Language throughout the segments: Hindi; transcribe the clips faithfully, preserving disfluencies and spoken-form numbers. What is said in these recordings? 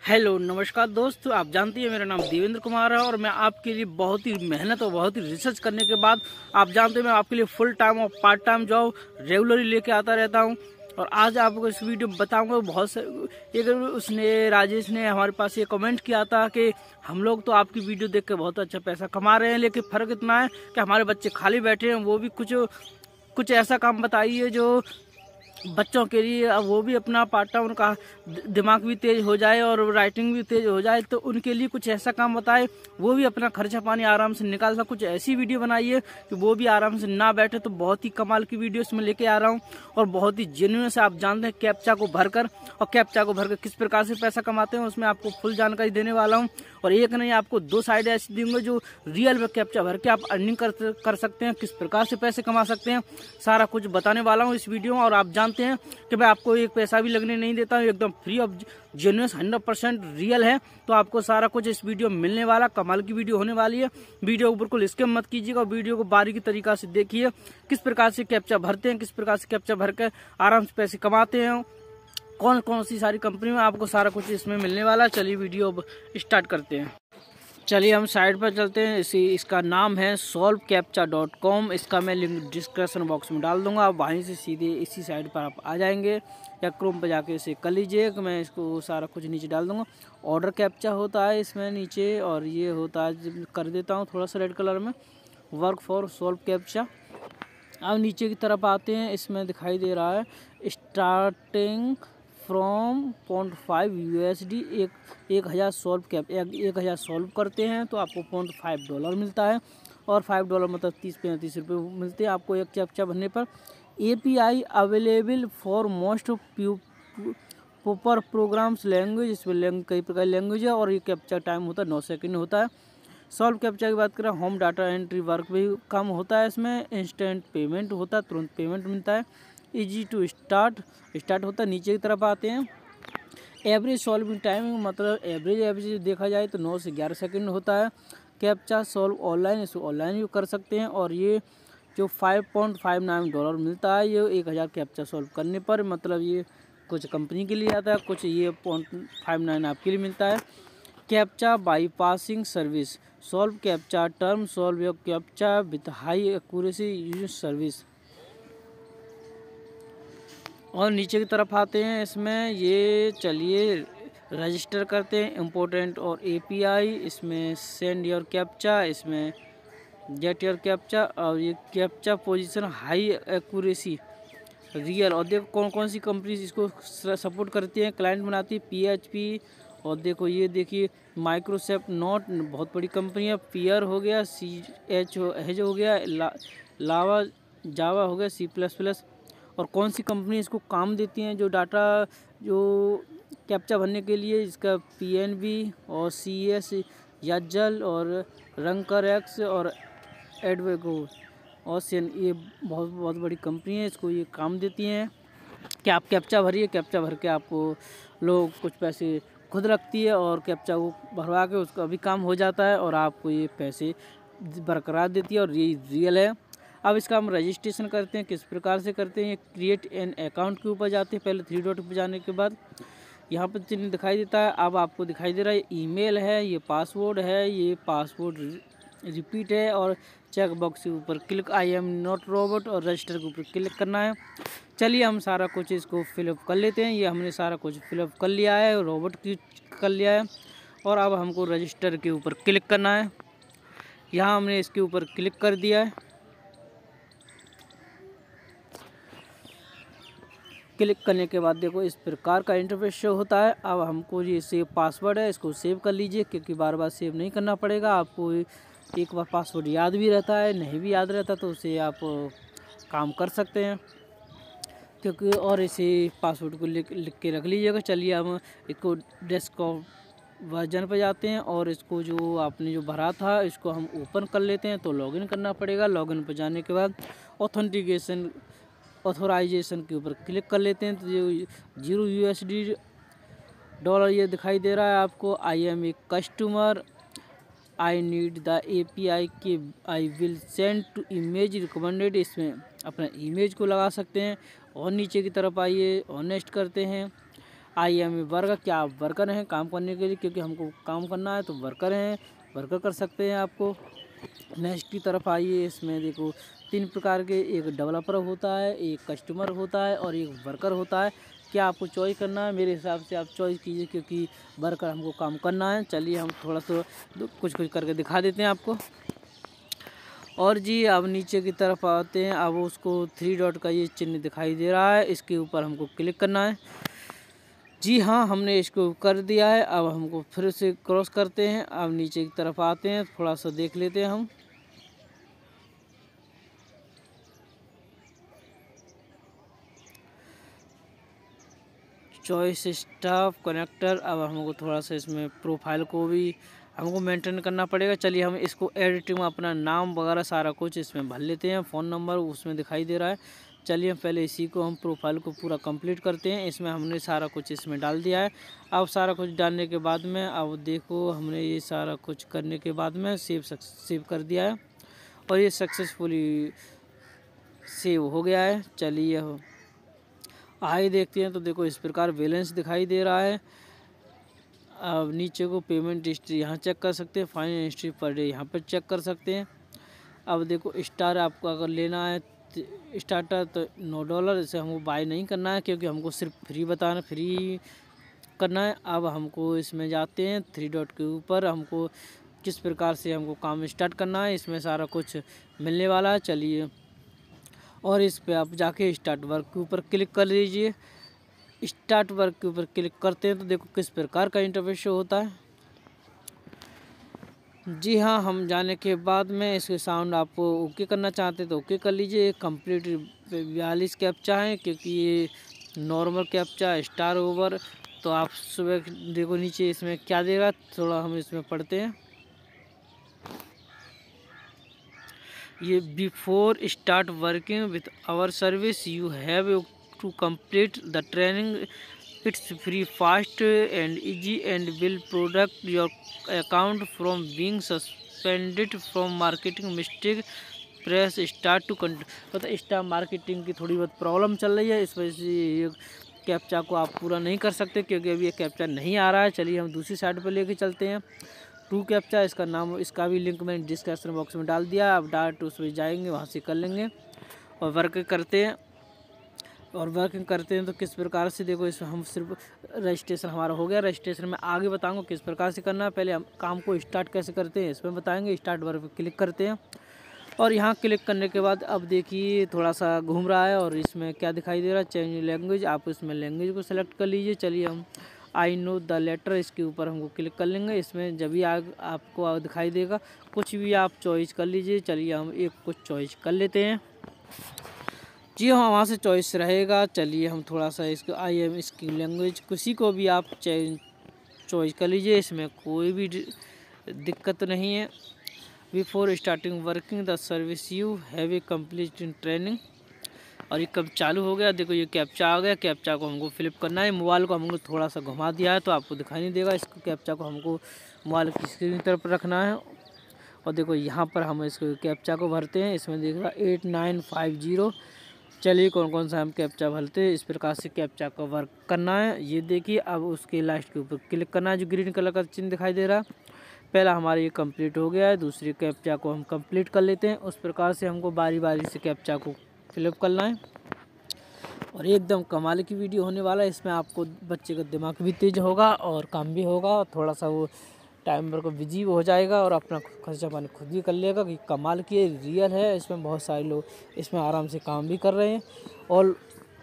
हेलो नमस्कार दोस्तों, आप जानते हैं मेरा नाम देवेंद्र कुमार है और मैं आपके लिए बहुत ही मेहनत और बहुत ही रिसर्च करने के बाद आप जानते हैं मैं आपके लिए फुल टाइम और पार्ट टाइम जॉब रेगुलरली लेके आता रहता हूं। और आज आपको इस वीडियो में बताऊंगा। बहुत से एक उसने राजेश ने हमारे पास ये कमेंट किया था कि हम लोग तो आपकी वीडियो देख के बहुत अच्छा पैसा कमा रहे हैं, लेकिन फ़र्क इतना है कि हमारे बच्चे खाली बैठे हैं। वो भी कुछ कुछ ऐसा काम बताइए जो बच्चों के लिए, अब वो भी अपना पार्ट टाइम, उनका दिमाग भी तेज हो जाए और राइटिंग भी तेज हो जाए, तो उनके लिए कुछ ऐसा काम बताए वो भी अपना खर्चा पानी आराम से निकाल सके। कुछ ऐसी वीडियो बनाइए कि वो भी आराम से ना बैठे। तो बहुत ही कमाल की वीडियो इसमें लेके आ रहा हूँ और बहुत ही जेन्युइन से। आप जानते हैं कैप्चा को भरकर और कैप्चा को भरकर किस प्रकार से पैसा कमाते हैं, उसमें आपको फुल जानकारी देने वाला हूँ। और एक नहीं, आपको दो साइड ऐसी देंगे जो रियल में कैप्चा भर के आप अर्निंग कर कर सकते हैं, किस प्रकार से पैसे कमा सकते हैं, सारा कुछ बताने वाला हूँ इस वीडियो में। और आप जानते हैं कि मैं आपको एक पैसा भी लगने नहीं देता हूँ, एकदम free of genuine hundred percent real है। तो आपको सारा कुछ इस वीडियो में मिलने वाला, कमाल की वीडियो होने वाली है। वीडियो को बिल्कुल स्किप मत कीजिएगा, वीडियो को बारीकी तरीका से देखिए किस प्रकार से कैप्चा भरते हैं, किस प्रकार से कैप्चा भर के आराम से पैसे कमाते हैं, कौन कौन सी सारी कंपनी में, आपको सारा कुछ इसमें मिलने वाला। चलिए वीडियो स्टार्ट करते हैं। चलिए हम साइट पर चलते हैं। इसी इसका नाम है सॉल्व कैप्चा डॉट कॉम। इसका मैं लिंक डिस्क्रिप्शन बॉक्स में डाल दूंगा। आप वहीं से सीधे इसी साइट पर आप आ जाएंगे या क्रोम पर जाके इसे कर लीजिए। मैं इसको सारा कुछ नीचे डाल दूंगा। ऑर्डर कैप्चा होता है इसमें नीचे, और ये होता है, कर देता हूँ थोड़ा सा रेड कलर में, वर्क फॉर सॉल्व कैप्चा। अब नीचे की तरफ आते हैं, इसमें दिखाई दे रहा है starting from point five U S D. एक एक हज़ार सॉल्व कैप एक, एक हज़ार सॉल्व करते हैं तो आपको पॉइंट फाइव डॉलर मिलता है। और फाइव डॉलर मतलब तीस पैंतीस रुपये मिलते हैं आपको एक कैप्चा भरने पर। A P I available for most proper programs language. इसमें लैंग कई प्रकार की लैंग्वेज है और ये कैप्चा टाइम होता है नौ सेकंड होता है। सॉल्व कैप्चा की बात करें, होम डाटा एंट्री वर्क भी कम होता है इसमें। इंस्टेंट पेमेंट होता है, तुरंत पेमेंट मिलता है। इजी टू स्टार्ट स्टार्ट होता है। नीचे की तरफ आते हैं, एवरेज सॉल्विंग टाइमिंग, मतलब एवरेज एवरेज देखा जाए तो नौ से ग्यारह सेकंड होता है। कैप्चा सॉल्व ऑनलाइन, इसको ऑनलाइन भी कर सकते हैं। और ये जो five point five nine dollar मिलता है ये एक हज़ार कैप्चा सॉल्व करने पर, मतलब ये कुछ कंपनी के लिए आता है, कुछ ये पॉइंट फाइव नाइन आपके लिए मिलता है। Captcha bypassing service, solve captcha term, solve your captcha with high accuracy use service. और नीचे की तरफ आते हैं, इसमें ये चलिए रजिस्टर करते हैं इम्पोर्टेंट और ए पी आई। इसमें सेंड योर कैप्चा, इसमें गेट योर कैप्चा, और ये captcha position high accuracy real. और देखो कौन कौन सी कंपनी इसको सपोर्ट करती हैं, क्लाइंट बनाती है, पी एच पी। और देखो ये देखिए माइक्रोसॉफ्ट नोट, बहुत बड़ी कंपनी है। पियर हो गया, सी एच एच हो गया, ला, लावा जावा हो गया, सी प्लस प्लस। और कौन सी कंपनी इसको काम देती हैं जो डाटा जो कैप्चा भरने के लिए, इसका पी एन बी और सी एस याजल और रंकर एक्स और एडवेगो और सेन, ये बहुत बहुत बड़ी कंपनी है, इसको ये काम देती हैं कि आप कैप्चा भरिए। कैप्चा भर के आपको लोग कुछ पैसे खुद रखती है और कैप्चा को भरवा के उसका भी काम हो जाता है और आपको ये पैसे बरकरार देती है और ये रियल है। अब इसका हम रजिस्ट्रेशन करते हैं, किस प्रकार से करते हैं। क्रिएट एन अकाउंट के ऊपर जाते हैं, पहले थ्री डॉट पर जाने के बाद यहाँ पर चिन्ह दिखाई देता है। अब आपको दिखाई दे रहा है ईमेल है, ये पासवर्ड है, ये पासवर्ड रिपीट है, और चेक बॉक्स के ऊपर click I am not robot और रजिस्टर के ऊपर क्लिक करना है। चलिए हम सारा कुछ इसको फिलअप कर लेते हैं। ये हमने सारा कुछ फिलअप कर लिया है, रोबोट की कर लिया है। और अब हमको रजिस्टर के ऊपर क्लिक करना है। यहाँ हमने इसके ऊपर क्लिक कर दिया है। क्लिक करने के बाद देखो इस प्रकार का इंटरफेस शो होता है। अब हमको ये सेव पासवर्ड है, इसको सेव कर लीजिए, क्योंकि बार बार सेव नहीं करना पड़ेगा। आपको एक बार पासवर्ड याद भी रहता है, नहीं भी याद रहता तो उसे आप काम कर सकते हैं, क्योंकि और इसे पासवर्ड को लिख लिख के रख लीजिएगा। चलिए हम इसको डेस्कटॉप वर्जन पर जाते हैं और इसको जो आपने जो भरा था इसको हम ओपन कर लेते हैं। तो लॉगिन करना पड़ेगा। लॉगिन पर जाने के बाद ऑथेंटिकेशन ऑथोराइजेशन के ऊपर क्लिक कर लेते हैं। तो ये zero U S D dollar ये दिखाई दे रहा है आपको। I am a customer, I need the A P I key, I will send to image recommended. इसमें अपना इमेज को लगा सकते हैं। और नीचे की तरफ आइए, ऑनेस्ट करते हैं। आई एम ए वर्कर, क्या आप वर्कर हैं काम करने के लिए, क्योंकि हमको काम करना है तो वर्कर हैं, वर्कर कर सकते हैं आपको। नेक्स्ट की तरफ आइए, इसमें देखो तीन प्रकार के, एक डेवलपर होता है, एक कस्टमर होता है और एक वर्कर होता है। क्या आपको चॉइस करना है? मेरे हिसाब से आप चॉइस कीजिए, क्योंकि वर्कर हमको काम करना है। चलिए हम थोड़ा सा कुछ कुछ करके दिखा देते हैं आपको। और जी अब नीचे की तरफ आते हैं। अब उसको थ्री डॉट का ये चिन्ह दिखाई दे रहा है, इसके ऊपर हमको क्लिक करना है। जी हाँ, हमने इसको कर दिया है। अब हमको फिर से क्रॉस करते हैं। अब नीचे की तरफ आते हैं, थोड़ा सा देख लेते हैं हम। Choice staff connector. अब हमको थोड़ा सा इसमें प्रोफाइल को भी हमको मेंटेन करना पड़ेगा। चलिए हम इसको एडिटिंग में अपना नाम वगैरह सारा कुछ इसमें भर लेते हैं। फ़ोन नंबर उसमें दिखाई दे रहा है। चलिए हम पहले इसी को हम प्रोफाइल को पूरा कंप्लीट करते हैं। इसमें हमने सारा कुछ इसमें डाल दिया है। अब सारा कुछ डालने के बाद में अब देखो हमने ये सारा कुछ करने के बाद में सेव सेव कर दिया है और ये सक्सेसफुली सेव हो गया है। चलिए आगे देखते हैं तो देखो इस प्रकार बैलेंस दिखाई दे रहा है। अब नीचे को पेमेंट हिस्ट्री यहाँ चेक कर सकते हैं, फाइनल हिस्ट्री पर डे यहाँ पर चेक कर सकते हैं। अब देखो स्टार आपको अगर लेना है स्टार्टर तो नौ डॉलर, इसे हमको बाय नहीं करना है क्योंकि हमको सिर्फ फ्री बताना फ्री करना है। अब हमको इसमें जाते हैं थ्री डॉट के ऊपर, हमको किस प्रकार से हमको काम स्टार्ट करना है, इसमें सारा कुछ मिलने वाला है। चलिए और इस पे आप जाके स्टार्ट वर्क के ऊपर क्लिक कर लीजिए। स्टार्ट वर्क के ऊपर क्लिक करते हैं तो देखो किस प्रकार का इंटरफेस शो होता है। जी हाँ, हम जाने के बाद में इसके साउंड आपको ओके करना चाहते हैं तो ओके कर लीजिए। कंप्लीट बयालीस कैप्चा है क्योंकि ये नॉर्मल कैप्चा स्टार ओवर। तो आप सुबह देखो नीचे इसमें क्या देगा, थोड़ा हम इसमें पढ़ते हैं। ये before start working with our service you have to complete the training, it's free fast and easy and will product your account from being suspended from marketing mistake, press start to count. मतलब स्टार मार्केटिंग की थोड़ी बहुत प्रॉब्लम चल रही है, इस वजह से ये कैप्चा को आप पूरा नहीं कर सकते क्योंकि अभी ये कैप्चा नहीं आ रहा है। चलिए हम दूसरी साइड पर लेके चलते हैं। टू कैप्चा, इसका नाम इसका भी लिंक मैंने डिस्क्रिप्शन बॉक्स में डाल दिया। आप डायरेक्ट उस पर जाएंगे, वहाँ से कर लेंगे और वर्क करते हैं। और वर्किंग करते हैं तो किस प्रकार से देखो इसमें हम सिर्फ रजिस्ट्रेशन हमारा हो गया। रजिस्ट्रेशन में आगे बताऊंगा किस प्रकार से करना है। पहले हम काम को स्टार्ट कैसे करते हैं इसमें बताएंगे। स्टार्ट वर्क पर क्लिक करते हैं और यहाँ क्लिक करने के बाद अब देखिए थोड़ा सा घूम रहा है और इसमें क्या दिखाई दे रहा है, चेंज लैंग्वेज। आप इसमें लैंग्वेज को सेलेक्ट कर लीजिए। चलिए हम आई नो द लेटर, इसके ऊपर हमको क्लिक कर लेंगे। इसमें जब भी आग आपको दिखाई देगा कुछ भी आप चॉइस कर लीजिए। चलिए हम एक कुछ चॉइस कर लेते हैं। जी हाँ, वहाँ से चॉइस रहेगा। चलिए हम थोड़ा सा इसको आई एम इसकी लैंग्वेज किसी को भी आप चॉइस कर लीजिए, इसमें कोई भी दिक्कत नहीं है। Before starting working the service you have a complete in training. और ये कब चालू हो गया, देखो ये कैप्चा आ गया। कैप्चा को हमको फिलिप करना है। मोबाइल को हमको थोड़ा सा घुमा दिया है तो आपको दिखाई नहीं देगा। इसको कैप्चा को हमको मोबाइल की स्क्रीन की तरफ रखना है और देखो यहाँ पर हम इसको कैप्चा को भरते हैं। इसमें देख रहा एट नाइन फाइव जीरो। चलिए कौन कौन सा हम कैप्चा भरते हैं, इस प्रकार से कैप्चा का वर्क करना है। ये देखिए अब उसके लास्ट के ऊपर क्लिक करना है जो ग्रीन कलर का चिन्ह दिखाई दे रहा है। पहला हमारा ये कंप्लीट हो गया है, दूसरी कैप्चा को हम कंप्लीट कर लेते हैं। उस प्रकार से हमको बारी बारी से कैप्चा को फिलअप करना है और एकदम कमाल की वीडियो होने वाला है। इसमें आपको बच्चे का दिमाग भी तेज होगा और काम भी होगा, थोड़ा सा वो टाइम पर को बिजी हो जाएगा और अपना खर्चा पानी खुद भी कर लेगा कि कमाल की रियल है। इसमें बहुत सारे लोग इसमें आराम से काम भी कर रहे हैं और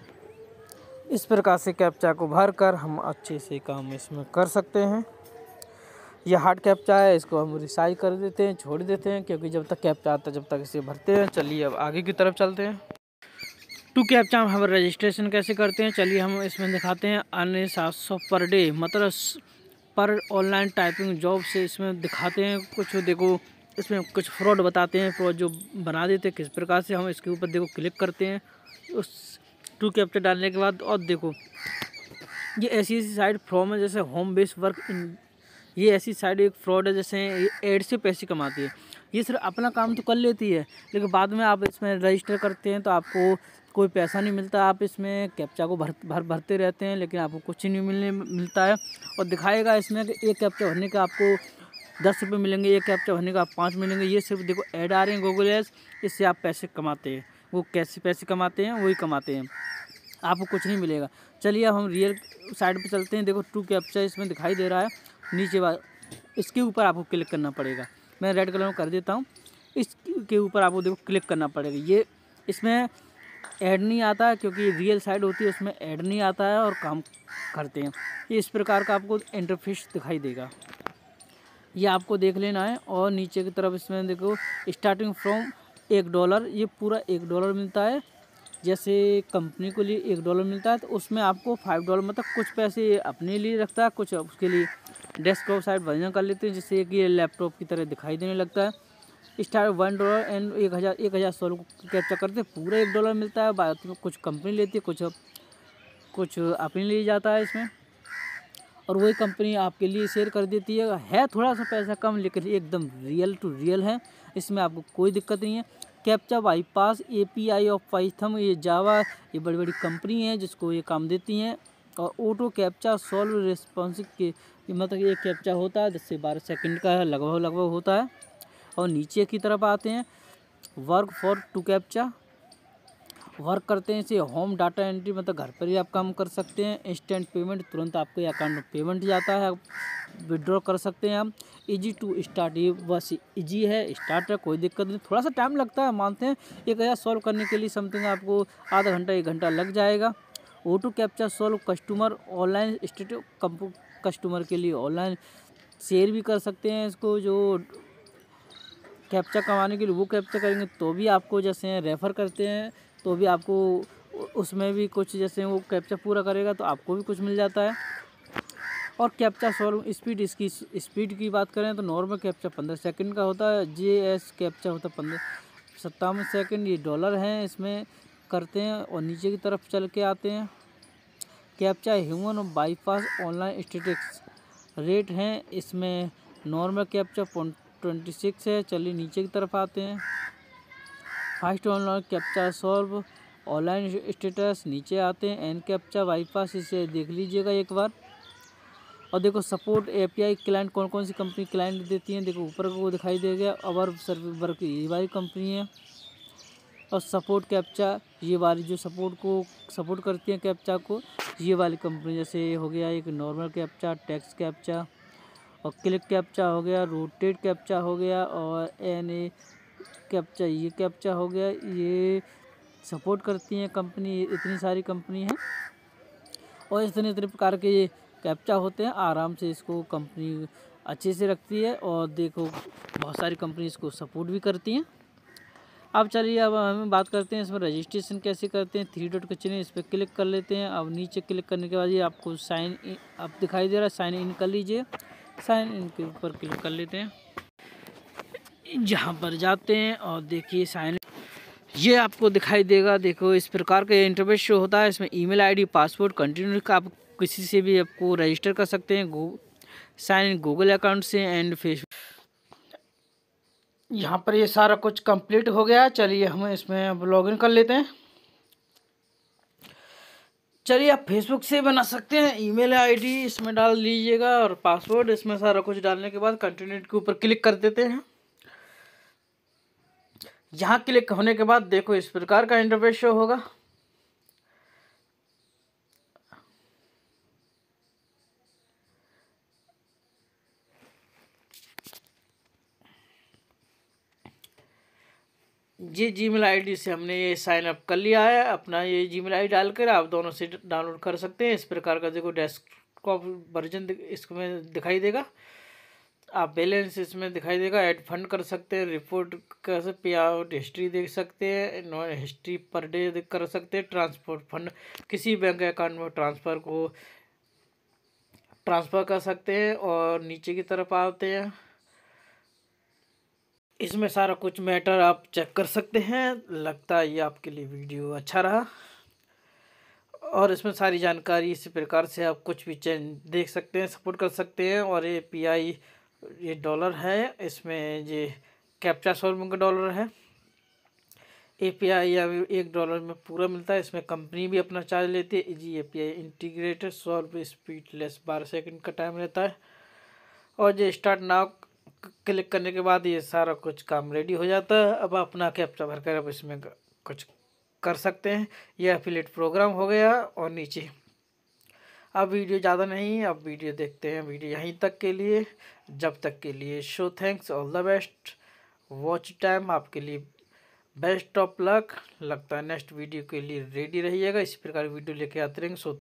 इस प्रकार से कैप्चा को भर कर हम अच्छे से काम इसमें कर सकते हैं। यह हार्ड कैप्चा है, इसको हम रिसाइज कर देते हैं, छोड़ देते हैं क्योंकि जब तक कैप्चा आता है जब तक इसे भरते हैं। चलिए अब आगे की तरफ चलते हैं। टू कैप्चा हम रजिस्ट्रेशन कैसे करते हैं, चलिए हम इसमें दिखाते हैं। अन्य सात सौ पर डे मतलब पर ऑनलाइन टाइपिंग जॉब से इसमें दिखाते हैं कुछ। देखो इसमें कुछ फ्रॉड बताते हैं, फ्रॉड जो बना देते हैं किस प्रकार से। हम इसके ऊपर देखो क्लिक करते हैं उस टू कैप्चा डालने के बाद और देखो ये ऐसी ऐसी साइट फ्रॉम है जैसे होम बेस वर्क इन, ये ऐसी साइट एक फ्रॉड है जैसे एड से पैसे कमाती है। ये सिर्फ अपना काम तो कर लेती है लेकिन बाद में आप इसमें रजिस्टर करते हैं तो आपको कोई पैसा नहीं मिलता। आप इसमें कैप्चा को भर भर भरते रहते हैं लेकिन आपको कुछ नहीं मिलने मिलता है। और दिखाएगा इसमें कि एक कैप्चा भरने का आपको दस रुपये मिलेंगे, एक कैप्चा भरने का आप पाँच मिलेंगे। ये सिर्फ देखो ऐड आ रहे हैं गूगल एड्स, इससे आप पैसे कमाते हैं। वो कैसे पैसे कमाते हैं वही कमाते हैं, आपको कुछ नहीं मिलेगा। चलिए अब हम रियल साइड पे चलते हैं। देखो टू कैप्चा इसमें दिखाई दे रहा है नीचे वाला, इसके ऊपर आपको क्लिक करना पड़ेगा। मैं रेड कलर में कर देता हूँ। इसके ऊपर आपको देखो क्लिक करना पड़ेगा। ये इसमें ऐड नहीं आता है क्योंकि रियल साइड होती है, उसमें ऐड नहीं आता है और काम करते हैं। ये इस प्रकार का आपको इंटरफेस दिखाई देगा, ये आपको देख लेना है। और नीचे की तरफ इसमें देखो स्टार्टिंग फ्रॉम एक डॉलर, ये पूरा एक डॉलर मिलता है। जैसे कंपनी को लिए एक डॉलर मिलता है तो उसमें आपको फाइव डॉलर मतलब कुछ पैसे अपने लिए रखता है, कुछ उसके लिए डेस्कटॉप साइड वर्जन कर लेते हैं जिससे कि ये लैपटॉप की तरह दिखाई देने लगता है। स्टार्ट वन डॉलर एंड एक हज़ार एक हज़ार सोलह को कैप्चा करते पूरा एक डॉलर मिलता है। बाद में कुछ कंपनी लेती है, कुछ कुछ अपने लिए जाता है इसमें, और वही कंपनी आपके लिए शेयर कर देती है। है थोड़ा सा पैसा कम लेकिन एकदम रियल टू रियल है, इसमें आपको कोई दिक्कत नहीं है। Captcha bypass API of python, ये जावा, ये बड़ी बड़ी कंपनी है जिसको ये काम देती हैं। और ऑटो कैप्चा सॉल्व रिस्पॉन्सिव के मतलब एक कैप्चा होता है दस से बारह सेकंड का है लगभग लगभग होता है। और नीचे की तरफ आते हैं work for two captcha, work करते हैं इसे होम डाटा एंट्री मतलब घर पर ही आप काम कर सकते हैं। इंस्टेंट पेमेंट, तुरंत आपके अकाउंट में पेमेंट जाता है, विड्रॉ कर सकते हैं हम। इजी टू स्टार्ट, ये बस इजी है, स्टार्ट है, कोई दिक्कत नहीं। थोड़ा सा टाइम लगता है मानते हैं, एक हज़ार सॉल्व करने के लिए समथिंग आपको आधा घंटा एक घंटा लग जाएगा। Auto captcha solve customer online status, customer के लिए ऑनलाइन शेयर भी कर सकते हैं इसको। जो कैप्चा कमाने के लिए वो कैप्चा करेंगे तो भी आपको जैसे रेफ़र करते हैं तो भी आपको उसमें भी कुछ जैसे वो कैप्चा पूरा करेगा तो आपको भी कुछ मिल जाता है। और कैप्चा सॉल्व स्पीड, इसकी स्पीड की बात करें तो नॉर्मल कैप्चा पंद्रह सेकंड का होता है, जे एस कैप्चा होता है पंद्रह सत्तावन सेकंड। ये डॉलर हैं इसमें करते हैं। और नीचे की तरफ चल के आते हैं captcha human bypass online statics rate हैं इसमें। नॉर्मल कैप्चा ट्वेंटी सिक्स है। चलिए नीचे की तरफ आते हैं fast online captcha solve online status, नीचे आते हैं एन कैप्चा बाईपास, इसे देख लीजिएगा एक बार। और देखो सपोर्ट एपीआई क्लाइंट, कौन कौन सी कंपनी क्लाइंट देती हैं देखो ऊपर को दिखाई दे गया। अवर सर्विस वर्क ये वाली कंपनी है। और सपोर्ट कैप्चा ये वाली जो सपोर्ट को सपोर्ट करती है कैप्चा को, ये वाली कंपनी जैसे हो गया एक नॉर्मल कैप्चा, टेक्स्ट कैप्चा और क्लिक कैप्चा हो गया, रोटेट कैप्चा हो गया और एन ए कैप्चा, ये कैप्चा हो गया। ये सपोर्ट करती हैं कंपनी, इतनी सारी कंपनी हैं और इतने इतने प्रकार के ये कैप्चा होते हैं। आराम से इसको कंपनी अच्छे से रखती है और देखो बहुत सारी कंपनी इसको सपोर्ट भी करती हैं। अब चलिए अब हम बात करते हैं इसमें रजिस्ट्रेशन कैसे करते हैं। थ्री डॉट का चिन्ह इस पर क्लिक कर लेते हैं। अब नीचे क्लिक करने के बाद ये आपको साइन इन अब दिखाई दे रहा है, साइन इन कर लीजिए। साइन इन के ऊपर क्लिक कर लेते हैं, जहाँ पर जाते हैं और देखिए साइन, ये आपको दिखाई देगा। देखो इस प्रकार का इंटरफेस शो होता है। इसमें ईमेल आईडी, पासवर्ड, कंटिन्यू का आप किसी से भी आपको रजिस्टर कर सकते हैं। Go sign in Google account से एंड फेसबुक। यहाँ पर ये सारा कुछ कंप्लीट हो गया। चलिए हम इसमें अब लॉगिन कर लेते हैं। चलिए आप फेसबुक से बना सकते हैं। ईमेल आईडी इसमें डाल लीजिएगा और पासवर्ड, इसमें सारा कुछ डालने के बाद कंटिन्यू के ऊपर क्लिक कर देते हैं। यहाँ क्लिक होने के बाद देखो इस प्रकार का इंटरफेस शो होगा। ये जीमेल आईडी से हमने ये साइन अप कर लिया है। अपना ये जीमेल आईडी डालकर आप दोनों से डाउनलोड कर सकते हैं। इस प्रकार का देखो डेस्कटॉप वर्जन इसमें दिखाई देगा। आप बैलेंस इसमें दिखाई देगा, ऐड फंड कर सकते हैं, रिपोर्ट कर सकते, पे आउट हिस्ट्री देख सकते हैं, नॉन हिस्ट्री पर डे कर सकते हैं, ट्रांसपोर्ट फंड किसी बैंक अकाउंट में ट्रांसफ़र को ट्रांसफ़र कर सकते हैं। और नीचे की तरफ आते हैं, इसमें सारा कुछ मैटर आप चेक कर सकते हैं। लगता है ये आपके लिए वीडियो अच्छा रहा और इसमें सारी जानकारी इसी प्रकार से आप कुछ भी चेंज देख सकते हैं, सपोर्ट कर सकते हैं। और ये पी आई ये डॉलर है, इसमें ये कैप्चा सॉल्विंग का डॉलर है। एपीआई या एक डॉलर में पूरा मिलता है। इसमें कंपनी भी अपना चार्ज लेती है। Easy API integrated solve speedless, बारह सेकंड का टाइम रहता है। और जो स्टार्ट नाउ क्लिक करने के बाद ये सारा कुछ काम रेडी हो जाता है। अब अपना कैप्चा भर कर अब इसमें कुछ कर सकते हैं। यह एफिलिएट प्रोग्राम हो गया। और नीचे अब वीडियो ज़्यादा नहीं, अब वीडियो देखते हैं। वीडियो यहीं तक के लिए, जब तक के लिए show thanks, all the best, watch time आपके लिए बेस्ट ऑफ लक। लगता है नेक्स्ट वीडियो के लिए रेडी रहिएगा, इसी प्रकार वीडियो लेके आते रहेंगे। सो